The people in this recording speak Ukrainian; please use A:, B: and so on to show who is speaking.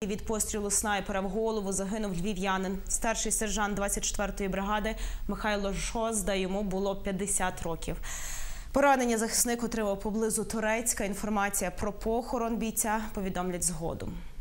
A: Від пострілу снайпера в голову загинув львів'янин. Старший сержант 24-ї бригади Михайло Жозда, йому було 50 років. Поранення захисник отримав поблизу Торецька. Інформація про похорон бійця повідомлять згодом.